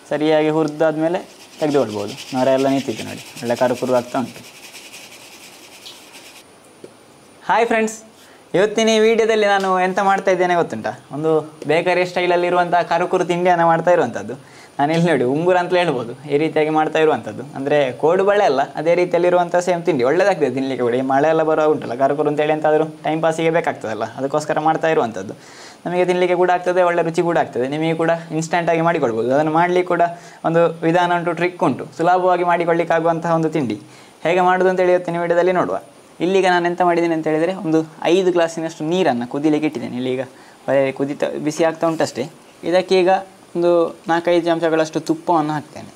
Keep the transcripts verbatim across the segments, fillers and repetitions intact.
ಸರಿಯಾಗಿ ಹುರಿದಾದ್ಮೇಲೆ ತೆಗೆದುಕೊಳ್ಬೋದು. ನೊರೆ ಎಲ್ಲ ನಿಂತಿದೆ ನೋಡಿ, ಒಳ್ಳೆ ಕರುಕುರು ಆಗ್ತಾ ಉಂಟು. ಹಾಯ್ ಫ್ರೆಂಡ್ಸ್, ಇವತ್ತಿನ ಈ ವಿಡಿಯೋದಲ್ಲಿ ನಾನು ಎಂತ ಮಾಡ್ತಾ ಇದ್ದೇನೆ ಗೊತ್ತುಂಟಾ? ಒಂದು ಬೇಕರಿ ಸ್ಟೈಲಲ್ಲಿರುವಂಥ ಕರುಕುರು ತಿಂಡಿಯನ್ನು ಮಾಡ್ತಾ ಇರುವಂಥದ್ದು. ನಾನು ಇಲ್ಲಿ ನೋಡಿ ಉಂಗುರ ಅಂತ ಹೇಳ್ಬೋದು, ಈ ರೀತಿಯಾಗಿ ಮಾಡ್ತಾ ಇರುವಂಥದ್ದು. ಅಂದರೆ ಕೋಡು ಬಳೆ ಅಲ್ಲ, ಅದೇ ರೀತಿಯಲ್ಲಿರುವಂಥ ಸೇಮ್ ತಿಂಡಿ, ಒಳ್ಳೆದಾಗ್ತದೆ ತಿನ್ನಲಿಕ್ಕೆ ಕೂಡ. ಈ ಮಳೆ ಎಲ್ಲ ಬರೋ ಉಂಟಲ್ಲ, ಕರುಕುರು ಅಂತೇಳಿ ಎಂತಾದರೂ ಟೈಮ್ ಪಾಸಿಗೆ ಬೇಕಾಗ್ತದಲ್ಲ, ಅದಕ್ಕೋಸ್ಕರ ಮಾಡ್ತಾ ಇರುವಂಥದ್ದು. ನಮಗೆ ತಿನ್ನಲಿಕ್ಕೆ ಕೂಡ ಆಗ್ತದೆ, ಒಳ್ಳೆ ರುಚಿ ಕೂಡ ಆಗ್ತದೆ. ನಿಮಗೆ ಕೂಡ ಇನ್ಸ್ಟೆಂಟಾಗಿ ಮಾಡಿಕೊಳ್ಬೋದು. ಅದನ್ನು ಮಾಡಲಿಕ್ಕೆ ಕೂಡ ಒಂದು ವಿಧಾನ ಉಂಟು, ಟ್ರಿಕ್ ಉಂಟು, ಸುಲಭವಾಗಿ ಮಾಡಿಕೊಳ್ಳಿಕ್ಕಾಗುವಂತಹ ಒಂದು ತಿಂಡಿ. ಹೇಗೆ ಮಾಡೋದು ಅಂತೇಳಿ ಇವತ್ತಿನ ವಿಡಿಯೋದಲ್ಲಿ ನೋಡುವ. ಇಲ್ಲಿಗ ನಾನು ಎಂತ ಮಾಡಿದ್ದೀನಿ ಅಂತ ಹೇಳಿದರೆ, ಒಂದು ಐದು ಗ್ಲಾಸಿನಷ್ಟು ನೀರನ್ನು ಕುದಿಲಿಕ್ಕೆ ಇಟ್ಟಿದ್ದೇನೆ. ಇಲ್ಲಿಗ ಕುದಿತ ಬಿಸಿ ಆಗ್ತಾ ಉಂಟಷ್ಟೇ. ಇದಕ್ಕೀಗ ಒಂದು ನಾಲ್ಕೈದು ಚಮಚಗಳಷ್ಟು ತುಪ್ಪವನ್ನು ಹಾಕ್ತೇನೆ.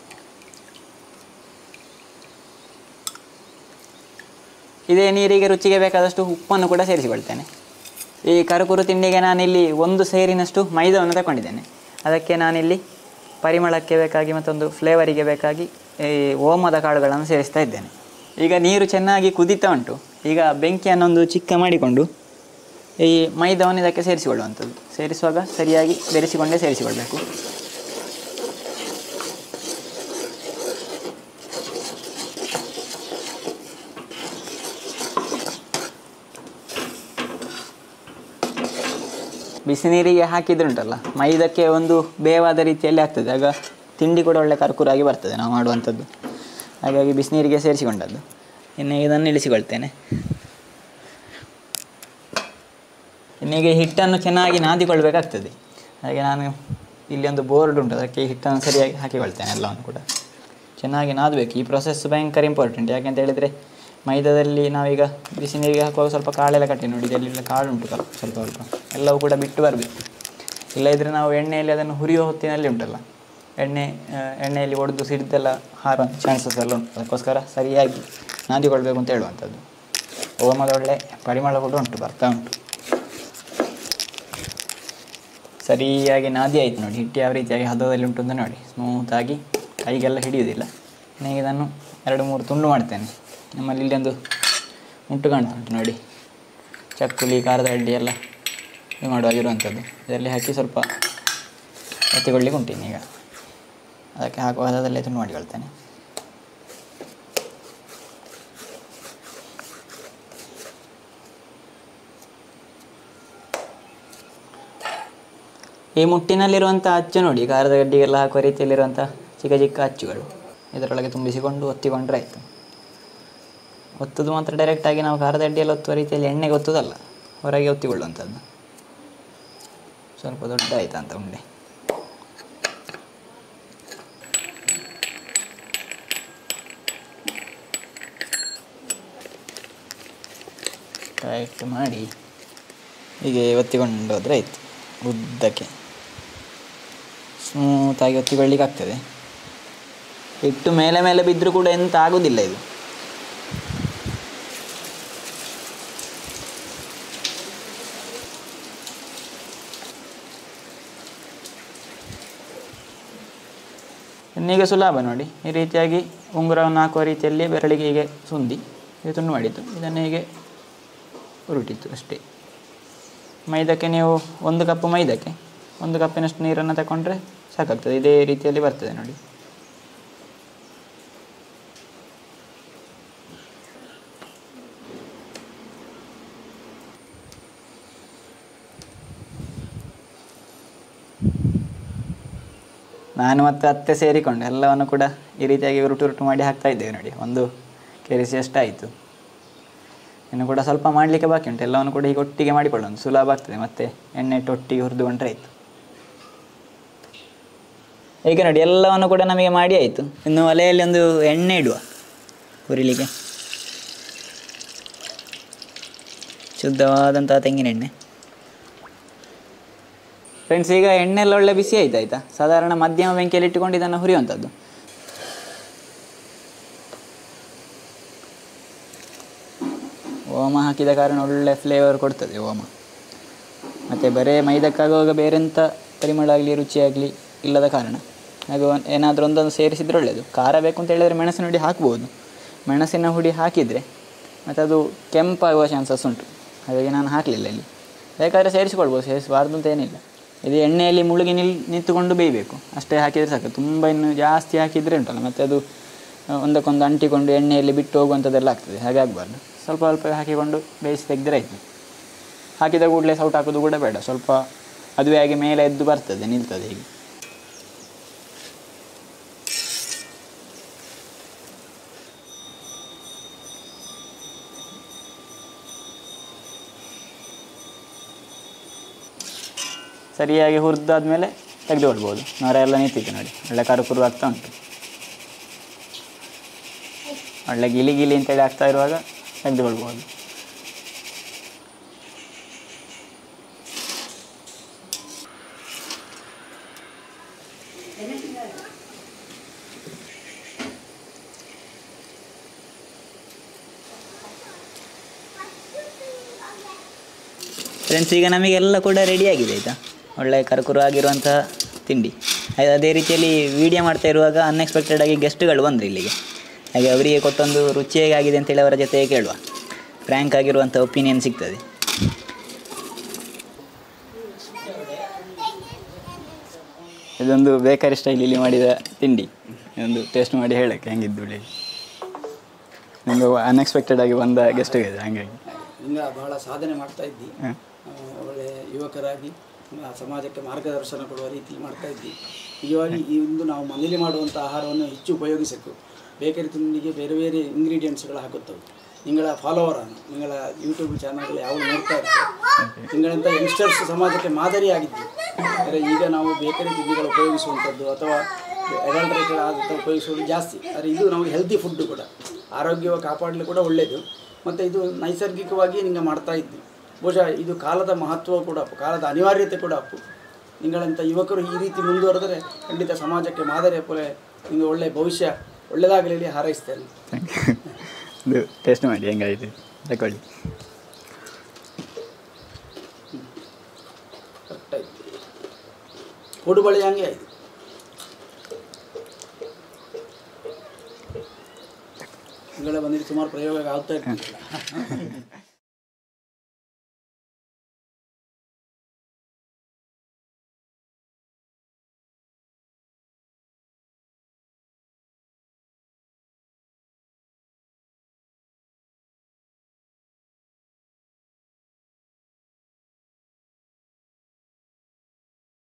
ಇದೇ ನೀರಿಗೆ ರುಚಿಗೆ ಬೇಕಾದಷ್ಟು ಉಪ್ಪನ್ನು ಕೂಡ ಸೇರಿಸಿಕೊಳ್ತೇನೆ. ಈ ಕರುಕುರು ತಿಂಡಿಗೆ ನಾನಿಲ್ಲಿ ಒಂದು ಸೇರಿನಷ್ಟು ಮೈದಾವನ್ನು ತಗೊಂಡಿದ್ದೇನೆ. ಅದಕ್ಕೆ ನಾನಿಲ್ಲಿ ಪರಿಮಳಕ್ಕೆ ಬೇಕಾಗಿ ಮತ್ತೊಂದು ಫ್ಲೇವರಿಗೆ ಬೇಕಾಗಿ ಈ ಓಮದ ಕಾಳುಗಳನ್ನು ಸೇರಿಸ್ತಾ ಇದ್ದೇನೆ. ಈಗ ನೀರು ಚೆನ್ನಾಗಿ ಕುದೀತಾ ಉಂಟು. ಈಗ ಬೆಂಕಿಯನ್ನೊಂದು ಚಿಕ್ಕ ಮಾಡಿಕೊಂಡು ಈ ಮೈದಾವನ್ನು ಇದಕ್ಕೆ ಸೇರಿಸಿಕೊಳ್ಳುವಂಥದ್ದು. ಸೇರಿಸುವಾಗ ಸರಿಯಾಗಿ ಬೆರೆಸಿಕೊಂಡೇ ಸೇರಿಸಿಕೊಳ್ಬೇಕು. ಬಿಸಿ ನೀರಿಗೆ ಹಾಕಿದ್ರೆ ಉಂಟಲ್ಲ, ಮೈದಕ್ಕೆ ಒಂದು ಬೇವಾದ ರೀತಿಯಲ್ಲಿ ಆಗ್ತದೆ. ಆಗ ತಿಂಡಿ ಕೂಡ ಒಳ್ಳೆ ಕರುಕುರಾಗಿ ಬರ್ತದೆ ನಾವು ಮಾಡುವಂಥದ್ದು. ಹಾಗಾಗಿ ಬಿಸಿನೀರಿಗೆ ಸೇರಿಸಿಕೊಂಡದ್ದು. ಇನ್ನು ಇದನ್ನು ಇಳಿಸಿಕೊಳ್ತೇನೆ. ಇನ್ನೀಗ ಹಿಟ್ಟನ್ನು ಚೆನ್ನಾಗಿ ನಾದಿಕೊಳ್ಬೇಕಾಗ್ತದೆ. ಹಾಗೆ ನಾನು ಇಲ್ಲಿ ಒಂದು ಬೋರ್ಡ್ ಉಂಟು, ಅದಕ್ಕೆ ಹಿಟ್ಟನ್ನು ಸರಿಯಾಗಿ ಹಾಕಿಕೊಳ್ತೇನೆ. ಎಲ್ಲವನ್ನು ಕೂಡ ಚೆನ್ನಾಗಿ ನಾದಬೇಕು. ಈ ಪ್ರೊಸೆಸ್ ಭಯಂಕರ ಇಂಪಾರ್ಟೆಂಟ್. ಯಾಕೆಂತ ಹೇಳಿದರೆ, ಮೈದಾದಲ್ಲಿ ನಾವೀಗ ಬಿಸಿ ನೀರಿಗೆ ಹಾಕುವಾಗ ಸ್ವಲ್ಪ ಕಾಳೆಲ್ಲ ಕಟ್ಟಿ ನೋಡಿ, ಇದೆಲ್ಲ ಕಾಳು ಉಂಟು ಸ್ವಲ್ಪ ಸ್ವಲ್ಪ, ಎಲ್ಲವೂ ಕೂಡ ಬಿಟ್ಟು ಬರಬೇಕು. ಇಲ್ಲದಿದ್ದರೆ ನಾವು ಎಣ್ಣೆಯಲ್ಲಿ ಅದನ್ನು ಹುರಿಯೋ ಹೊತ್ತಿನಲ್ಲಿ ಉಂಟಲ್ಲ, ಎಣ್ಣೆ ಎಣ್ಣೆಯಲ್ಲಿ ಒಡೆದು ಸಿಡಿದೆಲ್ಲ ಹಾರೋ ಚಾನ್ಸಸ್ ಎಲ್ಲ ಉಂಟು. ಅದಕ್ಕೋಸ್ಕರ ಸರಿಯಾಗಿ ನಾದಿಕೊಳ್ಬೇಕು ಅಂತ ಹೇಳುವಂಥದ್ದು. ಓಮದ ಒಳ್ಳೆ ಪರಿಮಳ ಕೂಡ ಉಂಟು, ಬರ್ತಾ ಉಂಟು. ಸರಿಯಾಗಿ ನಾದಿ ಆಯಿತು ನೋಡಿ. ಹಿಟ್ಟು ಯಾವ ರೀತಿಯಾಗಿ ಹದದಲ್ಲಿ ಉಂಟು ಅಂತ ನೋಡಿ, ಸ್ಮೂತಾಗಿ, ಕೈಗೆಲ್ಲ ಹಿಡಿಯೋದಿಲ್ಲ. ನಾನು ಇದನ್ನು ಎರಡು ಮೂರು ತುಂಡು ಮಾಡ್ತೇನೆ. ನಮ್ಮಲ್ಲಿ ಇಲ್ಲೊಂದು ಉಂಟು ಕಾಣ್ತಾ ಉಂಟು ನೋಡಿ, ಚಕ್ಕುಲಿ ಖಾರದ ಅಡ್ಡಿ ಎಲ್ಲ ಇದು ಮಾಡುವಾಗಿರುವಂಥದ್ದು. ಇದರಲ್ಲಿ ಹಾಕಿ ಸ್ವಲ್ಪ ಎತ್ತಿಕೊಳ್ಳಿಕ್ಕೆ ಉಂಟೀನಿ. ಈಗ ಅದಕ್ಕೆ ಹಾಕುವ ಹದದಲ್ಲೇ ತುಂಡು ಮಾಡಿಕೊಳ್ತೇನೆ. ಈ ಮುಟ್ಟಿನಲ್ಲಿರುವಂಥ ಅಚ್ಚು ನೋಡಿ, ಖಾರದ ಗಡ್ಡಿಗೆಲ್ಲ ಹಾಕುವ ರೀತಿಯಲ್ಲಿರುವಂಥ ಚಿಕ್ಕ ಚಿಕ್ಕ ಅಚ್ಚುಗಳು ಇದರೊಳಗೆ ತುಂಬಿಸಿಕೊಂಡು ಒತ್ತಿಕೊಂಡ್ರೆ ಆಯಿತು. ಒತ್ತದು ಮಾತ್ರ ಡೈರೆಕ್ಟಾಗಿ ನಾವು ಖಾರದ ಅಡ್ಡಿಯಲ್ಲಿ ಒತ್ತುವ ರೀತಿಯಲ್ಲಿ ಎಣ್ಣೆಗೆ ಒತ್ತುವುದಲ್ಲ, ಹೊರಗೆ ಒತ್ತಿಕೊಳ್ಳುವಂಥದ್ದು. ಸ್ವಲ್ಪ ದೊಡ್ಡ ಆಯಿತಾ ಅಂತ ಉಂಡೆ. ಟೈಟ್ ಮಾಡಿ ಹೀಗೆ ಒತ್ತಿಕೊಂಡು ಹೋದರೆ ಆಯಿತು. ಉದ್ದಕ್ಕೆ ಸ್ಮೂತಾಗಿ ಒತ್ತಿಕೊಳ್ಳಿಕ್ಕೆ ಆಗ್ತದೆ. ಹಿಟ್ಟು ಮೇಲೆ ಮೇಲೆ ಬಿದ್ದರೂ ಕೂಡ ಎಂತ ಆಗೋದಿಲ್ಲ ಇದು. ಇನ್ನೀಗ ಸುಲಭ ನೋಡಿ, ಈ ರೀತಿಯಾಗಿ ಉಂಗುರವನ್ನು ಹಾಕುವ ರೀತಿಯಲ್ಲಿ ಬೆರಳಿಗೆ ಹೀಗೆ ಸುಂದಿ ಇದು ತುಂಡು ಮಾಡಿದ್ದು, ಇದನ್ನು ಹೀಗೆ ಉರುಟಿತ್ತು ಅಷ್ಟೇ. ಮೈದಕ್ಕೆ ನೀವು ಒಂದು ಕಪ್ಪು ಮೈದಕ್ಕೆ ಒಂದು ಕಪ್ಪಿನಷ್ಟು ನೀರನ್ನು ತಗೊಂಡ್ರೆ ಸಾಕಾಗ್ತದೆ. ಇದೇ ರೀತಿಯಲ್ಲಿ ಬರ್ತದೆ ನೋಡಿ. ನಾನು ಮತ್ತು ಅತ್ತೆ ಸೇರಿಕೊಂಡು ಎಲ್ಲವನ್ನು ಕೂಡ ಈ ರೀತಿಯಾಗಿ ಉರುಟು ಉರುಟು ಮಾಡಿ ಹಾಕ್ತಾ ಇದ್ದೇವೆ ನೋಡಿ. ಒಂದು ಕೆರಿಸಿ ಅಷ್ಟಾಯಿತು. ಇನ್ನು ಕೂಡ ಸ್ವಲ್ಪ ಮಾಡಲಿಕ್ಕೆ ಬಾಕಿ ಉಂಟು. ಎಲ್ಲವನ್ನು ಕೂಡ ಈಗ ಒಟ್ಟಿಗೆ ಮಾಡಿಕೊಳ್ಳೋದು ಸುಲಭ ಆಗ್ತದೆ. ಮತ್ತು ಎಣ್ಣೆ ಇಟ್ಟು ಒಟ್ಟಿಗೆ ಹುರಿದುಕೊಂಡ್ರೆ ಆಯಿತು. ಈಗ ನೋಡಿ ಎಲ್ಲವನ್ನು ಕೂಡ ನಮಗೆ ಮಾಡಿ ಆಯಿತು. ಇನ್ನು ಒಲೆಯಲ್ಲಿ ಒಂದು ಎಣ್ಣೆ ಇಡುವ ಹುರಿಲಿಕ್ಕೆ. ಶುದ್ಧವಾದಂತಹ ತೆಂಗಿನ ಎಣ್ಣೆ. ಫ್ರೆಂಡ್ಸ್, ಈಗ ಎಣ್ಣೆ ಎಲ್ಲ ಒಳ್ಳೆ ಬಿಸಿ ಆಯ್ತು ಆಯಿತಾ. ಸಾಧಾರಣ ಮಧ್ಯಮ ಬೆಂಕಿಯಲ್ಲಿ ಇಟ್ಟುಕೊಂಡು ಇದನ್ನು ಹುರಿಯುವಂಥದ್ದು. ಓಮ ಹಾಕಿದ ಕಾರಣ ಒಳ್ಳೆ ಫ್ಲೇವರ್ ಕೊಡ್ತದೆ ಓಮ. ಮತ್ತು ಬರೀ ಮೈದಕ್ಕಾಗುವಾಗ ಬೇರೆ ಎಂಥ ಪರಿಮಳ ಆಗಲಿ ರುಚಿಯಾಗಲಿ ಇಲ್ಲದ ಕಾರಣ ಹಾಗೂ ಏನಾದರೂ ಒಂದೊಂದು ಸೇರಿಸಿದ್ರೆ ಒಳ್ಳೆಯದು. ಖಾರ ಬೇಕು ಅಂತ ಹೇಳಿದರೆ ಮೆಣಸಿನ ಹುಡಿ ಹಾಕ್ಬೋದು. ಮೆಣಸಿನ ಹುಡಿ ಹಾಕಿದರೆ ಮತ್ತು ಅದು ಕೆಂಪಾಗುವ ಚಾನ್ಸಸ್ ಉಂಟು. ಹಾಗಾಗಿ ನಾನು ಹಾಕಲಿಲ್ಲ ಇಲ್ಲಿ. ಬೇಕಾದರೆ ಸೇರಿಸಿಕೊಳ್ಬೋದು, ಸೇರಿಸಬಾರ್ದು ಅಂತ ಏನಿಲ್ಲ. ಇದು ಎಣ್ಣೆಯಲ್ಲಿ ಮುಳುಗಿ ನಿಲ್ ನಿಂತುಕೊಂಡು ಬೇಯಬೇಕು ಅಷ್ಟೇ ಹಾಕಿದರೆ ಸಾಕು. ತುಂಬ ಇನ್ನು ಜಾಸ್ತಿ ಹಾಕಿದರೆ ಉಂಟಲ್ಲ ಮತ್ತು ಅದು ಒಂದಕ್ಕೊಂದು ಅಂಟಿಕೊಂಡು ಎಣ್ಣೆಯಲ್ಲಿ ಬಿಟ್ಟು ಹೋಗುವಂಥದ್ದೆಲ್ಲ ಆಗ್ತದೆ. ಹಾಗೆ ಆಗಬಾರ್ದು. ಸ್ವಲ್ಪ ಸ್ವಲ್ಪ ಹಾಕಿಕೊಂಡು ಬೇಯಿಸಿ ತೆಗೆದ್ರೆ ಆಯಿತು. ಹಾಕಿದ ಕೂಡಲೇ ಸೌಟ್ ಹಾಕೋದು ಕೂಡ ಬೇಡ, ಸ್ವಲ್ಪ ಅದುವೇ ಆಗಿ ಮೇಲೆ ಎದ್ದು ಬರ್ತದೆ, ನಿಲ್ತದೆ ಹೀಗೆ. ಸರಿಯಾಗಿ ಹುರಿದಾದ್ಮೇಲೆ ತೆಗೆದುಕೊಳ್ಬೋದು. ನೊರೆ ಎಲ್ಲ ನಿಂತಿದೆ ನೋಡಿ, ಒಳ್ಳೆ ಕರು ಕುರು ಆಗ್ತಾ ಉಂಟು. ಒಳ್ಳೆ ಗಿಲಿ ಗಿಲಿ ಅಂತೇಳಿ ಆಗ್ತಾ ಇರುವಾಗ ತೆಗೆದುಕೊಳ್ಬೋದು. ಫ್ರೆಂಡ್ಸ್, ಈಗ ನಮಗೆಲ್ಲ ಕೂಡ ರೆಡಿ ಆಗಿದೆ ಆಯಿತಾ. ಒಳ್ಳೆ ಕರುಕುರು ಆಗಿರುವಂತಹ ತಿಂಡಿ. ಅದೇ ರೀತಿಯಲ್ಲಿ ವೀಡಿಯೋ ಮಾಡ್ತಾ ಇರುವಾಗ ಅನ್ಎಕ್ಸ್ಪೆಕ್ಟೆಡ್ ಆಗಿ ಗೆಸ್ಟ್ಗಳು ಬಂದರು ಇಲ್ಲಿಗೆ. ಹಾಗೆ ಅವರಿಗೆ ಕೊಟ್ಟೊಂದು ರುಚಿ ಹೇಗಾಗಿದೆ ಅಂತೇಳಿ ಅವರ ಜೊತೆ ಕೇಳುವ. ಫ್ರ್ಯಾಂಕ್ ಆಗಿರುವಂಥ ಒಪಿನಿಯನ್ ಸಿಗ್ತದೆ. ಇದೊಂದು ಬೇಕರಿ ಸ್ಟೈಲಲ್ಲಿ ಮಾಡಿದ ತಿಂಡಿ. ಒಂದು ಟೇಸ್ಟ್ ಮಾಡಿ ಹೇಳಕ್ಕೆ ಹೆಂಗಿದ್ದು ಹೇಳಿ. ನಿಮಗೆ ಅನ್ಎಕ್ಸ್ಪೆಕ್ಟೆಡ್ ಆಗಿ ಬಂದ ಗೆಸ್ಟ್ಗೆ ಹಾಗಾಗಿ ಹಿಂಗ ಬಹಳ ಸಾಧನೆ ಮಾಡ್ತಾ ಇದ್ದಿ. ಒಳ್ಳೆ ಯುವಕರಾಗಿ ಸಮಾಜಕ್ಕೆ ಮಾರ್ಗದರ್ಶನ ಕೊಡುವ ರೀತಿ ಮಾಡ್ತಾ ಇದ್ದಿ. ನಿಜವಾಗಿ ಈ ಒಂದು ನಾವು ಮನೇಲಿ ಮಾಡುವಂಥ ಆಹಾರವನ್ನು ಹೆಚ್ಚು ಉಪಯೋಗಿಸಬೇಕು. ಬೇಕರಿ ತಿಂಡಿಗೆ ಬೇರೆ ಬೇರೆ ಇಂಗ್ರೀಡಿಯೆಂಟ್ಸ್ಗಳು ಹಾಕುತ್ತವೆ. ನಿಂಗಳ ಫಾಲೋವರನ್ನು ನಿಂಗಳ ಯೂಟ್ಯೂಬ್ ಚಾನಲ್ ಯಾವ ನೋಡ್ತಾ ಇರ್ತಾರೆ. ನಿಂಗಳಂಥ ಯಂಗ್ಸ್ಟರ್ಸ್ ಸಮಾಜಕ್ಕೆ ಮಾದರಿಯಾಗಿದ್ದು. ಅಂದರೆ ಈಗ ನಾವು ಬೇಕರಿ ತಿಂಡಿಗಳು ಉಪಯೋಗಿಸುವಂಥದ್ದು ಅಥವಾ ಅಡಲ್ಟ್ರೇಟೆಡ್ ಆದಂಥ ಉಪಯೋಗಿಸುವುದು ಜಾಸ್ತಿ. ಆದರೆ ಇದು ನಮಗೆ ಹೆಲ್ದಿ ಫುಡ್ಡು ಕೂಡ, ಆರೋಗ್ಯವ ಕಾಪಾಡಲು ಕೂಡ ಒಳ್ಳೆಯದು. ಮತ್ತು ಇದು ನೈಸರ್ಗಿಕವಾಗಿ ನಿಂಗೆ ಮಾಡ್ತಾ ಇದ್ವಿ. ಬಹುಶಃ ಇದು ಕಾಲದ ಮಹತ್ವ ಕೂಡ ಅಪ್ಪು, ಕಾಲದ ಅನಿವಾರ್ಯತೆ ಕೂಡ ಅಪ್ಪು. ನಿಂಗಳಂಥ ಯುವಕರು ಈ ರೀತಿ ಮುಂದುವರೆದರೆ ಖಂಡಿತ ಸಮಾಜಕ್ಕೆ ಮಾದರಿ ಅಪ್ಪಲೆ. ನಿಮಗೆ ಒಳ್ಳೆಯ ಭವಿಷ್ಯ ಒಳ್ಳೆಯದಾಗಲಿ ಹೇಳಿ ಹಾರೈಸ್ತೇನೆ. ಇದು ಟೇಸ್ಟ್ ಮಾಡಿ ಹೆಂಗಾಯಿತು ತಗೊಳ್ಳಿ. ಕರೆಕ್ಟಾಯ್ತು. ಕೊಡು ಬಳೆ ಹಂಗೆ ಆಯಿತು. ನಿಂಗಳ ಬಂದಿದ್ದು ಸುಮಾರು ಪ್ರಯೋಗ ಆಗ್ತಾ ಇರ್ತಿಲ್ಲ.